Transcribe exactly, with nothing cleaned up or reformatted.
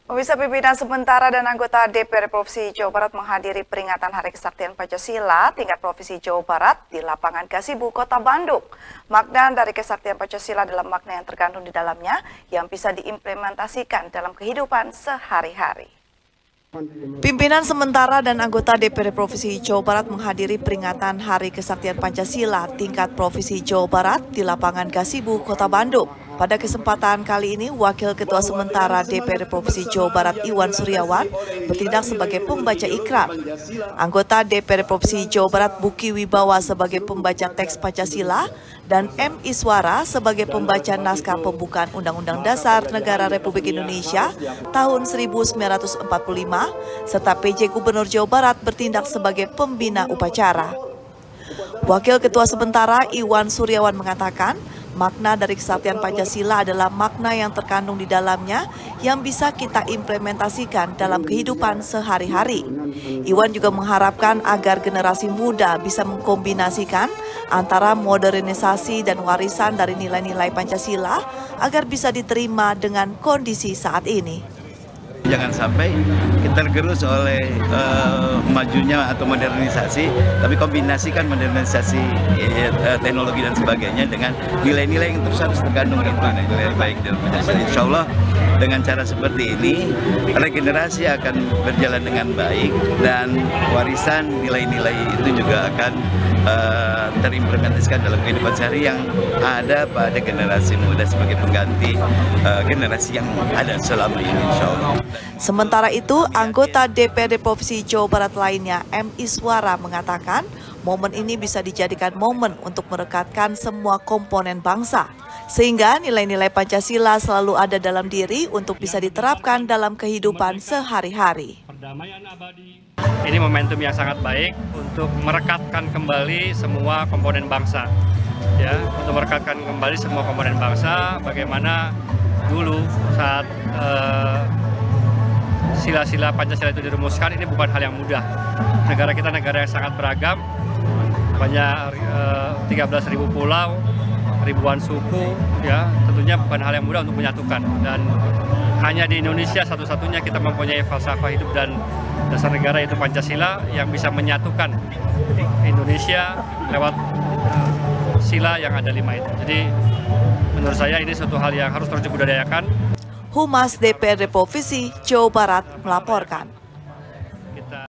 Pemirsa, pimpinan sementara dan anggota D P R Provinsi Jawa Barat menghadiri peringatan Hari Kesaktian Pancasila tingkat Provinsi Jawa Barat di lapangan Gasibu, Kota Bandung. Makna dari Kesaktian Pancasila adalah makna yang terkandung di dalamnya yang bisa diimplementasikan dalam kehidupan sehari-hari. Pimpinan sementara dan anggota D P R Provinsi Jawa Barat menghadiri peringatan Hari Kesaktian Pancasila tingkat Provinsi Jawa Barat di lapangan Gasibu, Kota Bandung. Pada kesempatan kali ini, Wakil Ketua Sementara D P R Provinsi Jawa Barat Iwan Suryawan bertindak sebagai pembaca ikrar. Anggota D P R Provinsi Jawa Barat Buki Wibawa sebagai pembaca teks Pancasila dan M. Iswara sebagai pembaca naskah pembukaan Undang-Undang Dasar Negara Republik Indonesia tahun seribu sembilan ratus empat puluh lima, serta P J Gubernur Jawa Barat bertindak sebagai pembina upacara. Wakil Ketua Sementara Iwan Suryawan mengatakan, makna dari Kesaktian Pancasila adalah makna yang terkandung di dalamnya yang bisa kita implementasikan dalam kehidupan sehari-hari. Iwan juga mengharapkan agar generasi muda bisa mengkombinasikan antara modernisasi dan warisan dari nilai-nilai Pancasila agar bisa diterima dengan kondisi saat ini. Jangan sampai kita tergerus oleh uh, majunya atau modernisasi, tapi kombinasikan modernisasi uh, teknologi dan sebagainya dengan nilai-nilai yang terus harus terkandung itu, nilai baik dalam Pancasila. Insya Allah dengan cara seperti ini regenerasi akan berjalan dengan baik dan warisan nilai-nilai itu juga akan uh, terimplementasikan dalam kehidupan sehari yang ada pada generasi muda sebagai pengganti uh, generasi yang ada selama ini, insya Allah. Sementara itu, anggota D P R D Provinsi Jawa Barat lainnya, M. Iswara, mengatakan momen ini bisa dijadikan momen untuk merekatkan semua komponen bangsa, sehingga nilai-nilai Pancasila selalu ada dalam diri untuk bisa diterapkan dalam kehidupan sehari-hari. Ini momentum yang sangat baik untuk merekatkan kembali semua komponen bangsa, ya, untuk merekatkan kembali semua komponen bangsa. Bagaimana dulu saat uh, sila-sila Pancasila itu dirumuskan, ini bukan hal yang mudah. Negara kita negara yang sangat beragam, banyak uh, tiga belas ribu pulau, ribuan suku, ya, tentunya bukan hal yang mudah untuk menyatukan. Dan hanya di Indonesia satu-satunya kita mempunyai falsafah hidup dan dasar negara, yaitu Pancasila, yang bisa menyatukan Indonesia lewat uh, sila yang ada lima itu. Jadi menurut saya ini suatu hal yang harus terus dibudayakan. Humas D P R D Provinsi Jawa Barat melaporkan.